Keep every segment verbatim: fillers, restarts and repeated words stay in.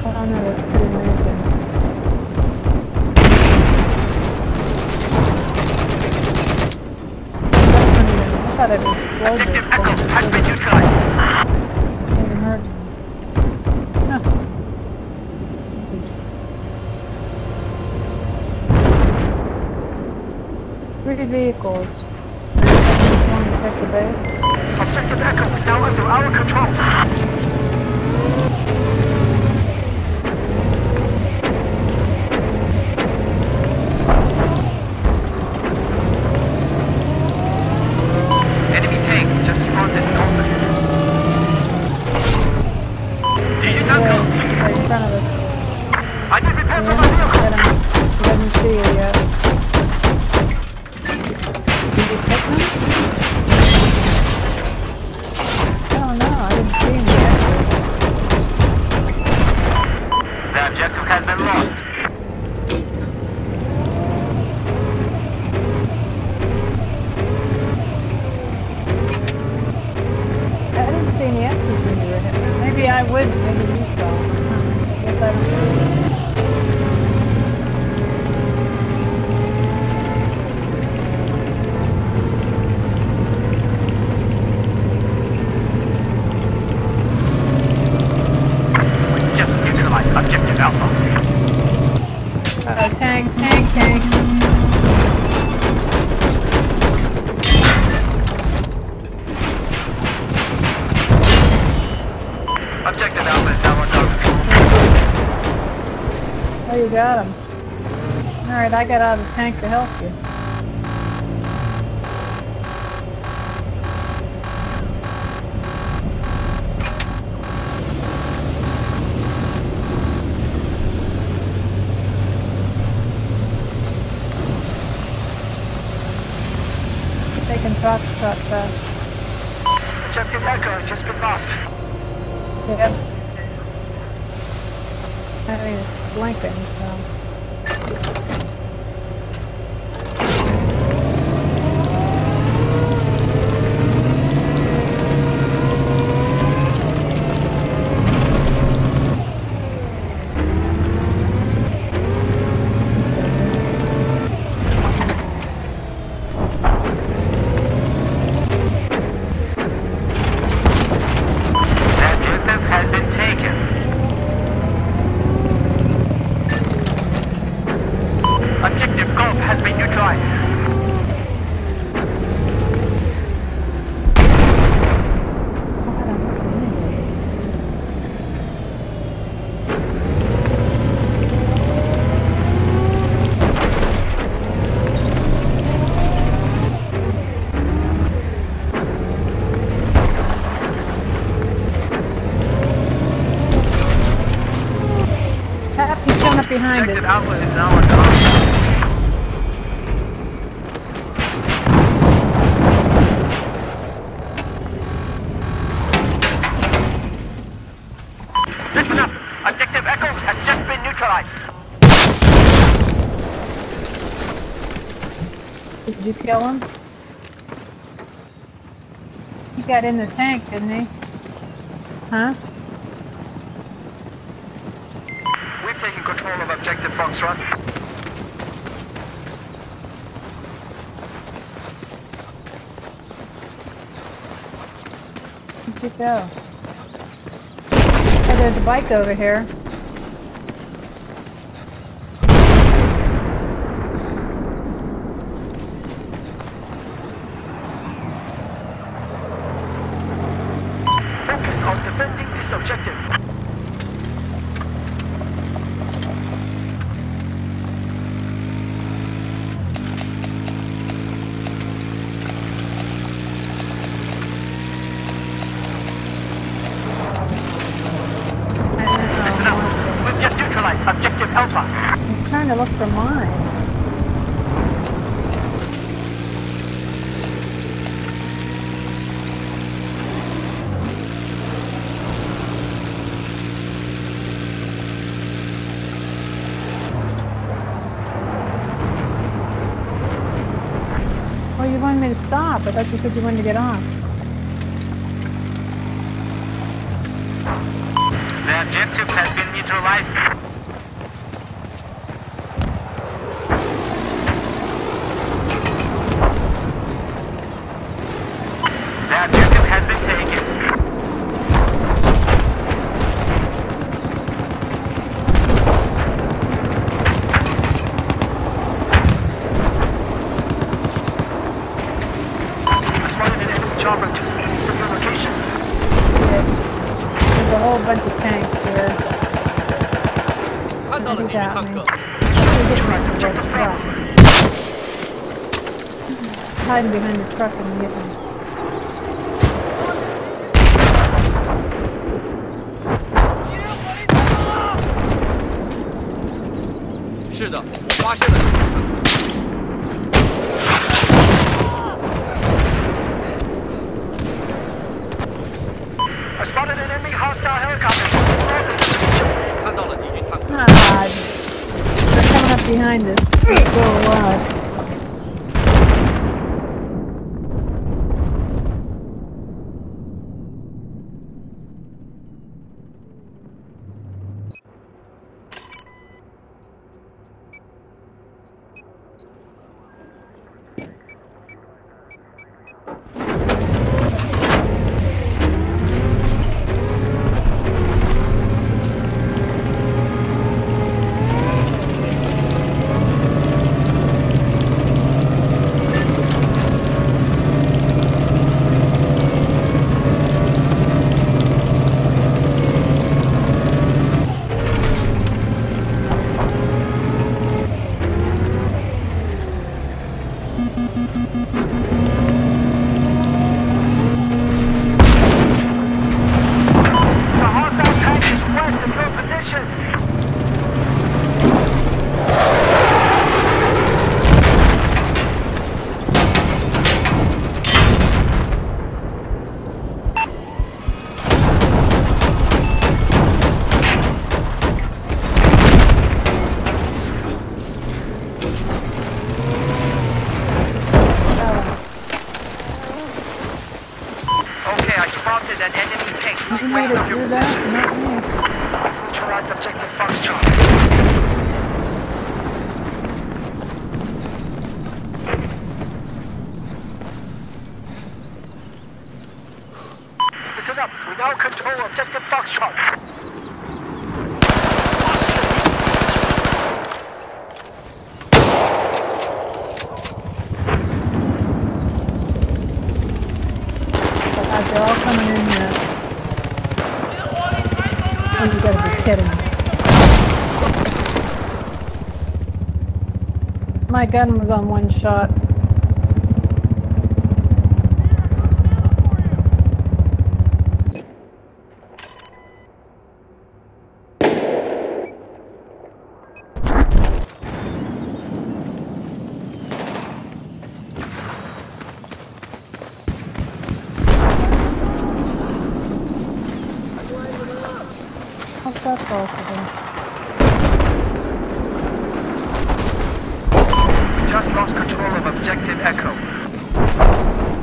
Oh no, that's pretty amazing. I thought it was Objective Echo has been neutralized. It didn't hurt me. Huh. Three vehicles. One to check the base. Objective Echo is now under our control. Enemy tank just spawned in open. Do you not go? Right in front of us. I did repairs on Yeah, my vehicle. get him. He doesn't see you yet. Did you pick him? I don't know. I didn't see him yet. The objective has been lost. I didn't see any X's when you were hitting. Maybe I would. Maybe you saw. I guess I don't see it. We just neutralized Objective Alpha. Uh, tank, tank, tank. Objective Alpha is now under control. Oh, you got him. Alright, I got out of the tank to help you. They can talk shot fast. Objective Echo has just been lost. Yep. I mean, it's blinking, so. The objective has been taken. Objective Golf has been neutralized. Tap, he's coming up behind Objective it. Alpha is now under our control. Listen up! Objective Echo has just been neutralized. Did you kill him? He got in the tank, didn't he? Huh? We've taken control of Objective Foxtrot. Where'd you go? Oh, there's a bike over here. Focus on defending this objective. Listen up. We've just neutralized Objective Alpha. I'm trying to look for mine. Oh, you wanted me to stop. I thought you said you wanted to get on. The objective has been neutralized. Yeah, 到了 he 敌军 got 坦 me. 克。 He hit me with the truck. Hiding behind the truck and get me. 是的，我发现了敌军坦克。 I spotted an enemy hostile helicopter. 看到了敌军坦克。 God. They're coming up behind us. Let's go alive. The hostile tank is west of your position. Okay, I spotted an enemy tank You made west it of your through position. that? Not me. Neutralized objective Foxtrot. Listen up, we now control objective Foxtrot. God, they're all coming in here. Oh, you gotta be kidding me. My gun was on one shot. How's that fall for them? We just lost control of objective Echo.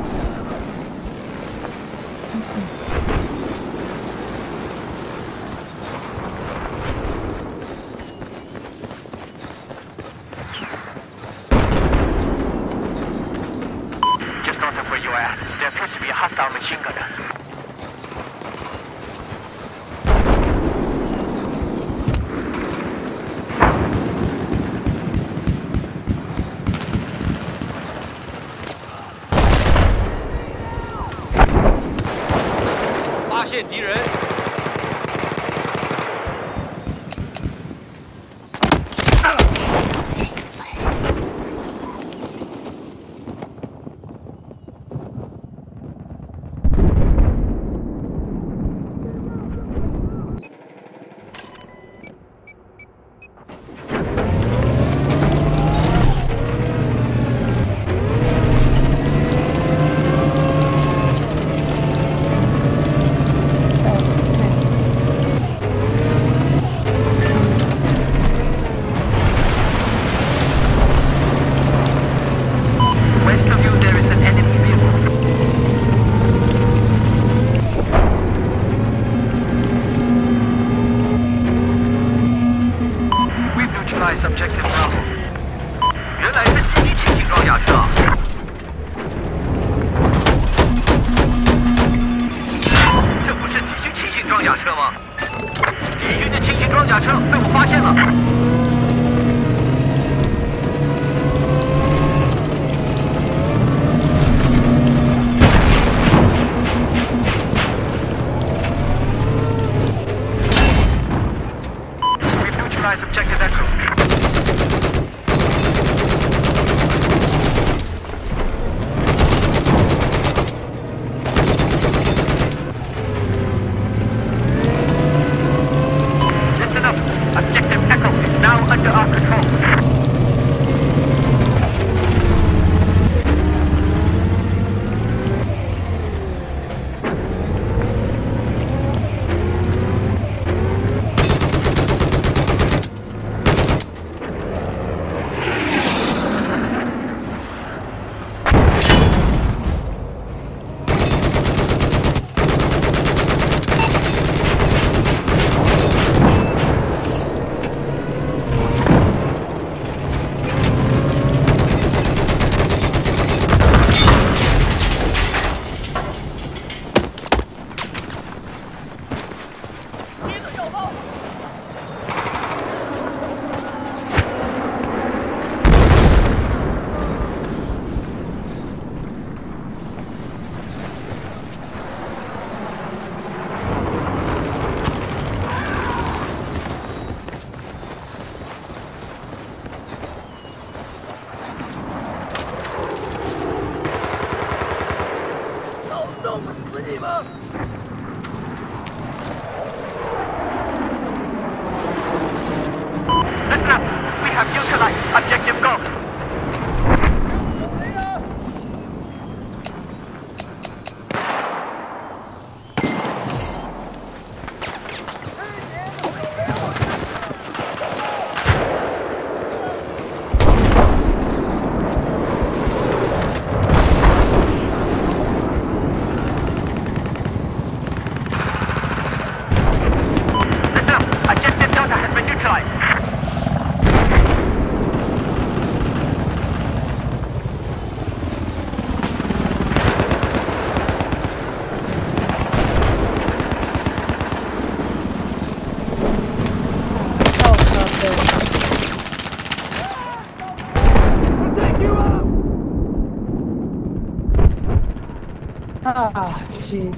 Just north of where you are at, there appears to be a hostile machine gunner. "发现敌人！ West of you, there is an enemy vehicle. We've neutralized objective Bravo. 原来是敌机轻型装甲车。这不是敌军轻型装甲车吗？敌军的轻型装甲车被我发现了。 We've neutralized neutralize objective Echo. Listen up. Objective Echo is now under our control. Listen up. We have neutralized objective Golf. Listen up. Objective Delta has been neutralized. Ah, jeez.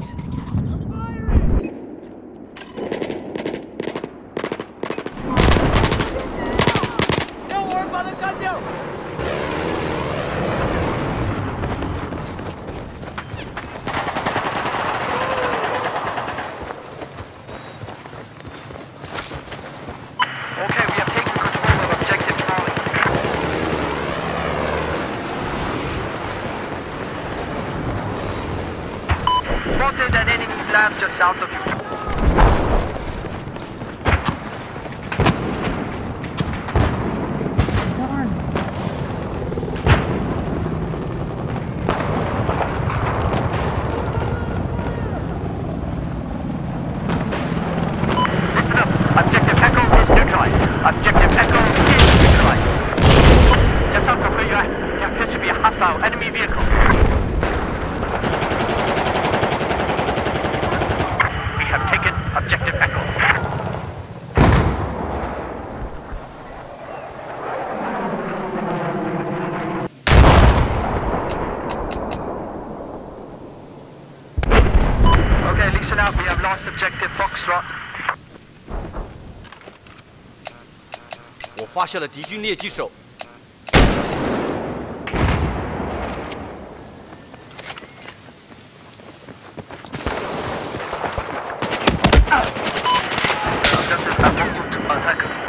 Okay, we have taken control of objective Charlie. Spotted an enemy lab just south of you. Darn. Listen up. Objective Echo is neutralized. Objective Echo is neutralized. Just south of where you're at, there appears to be a hostile enemy vehicle. We have taken objective Echo. Okay, listen up. We have lost objective Foxtrot. 我发现了敌军猎击手。 Objective Echo to attack.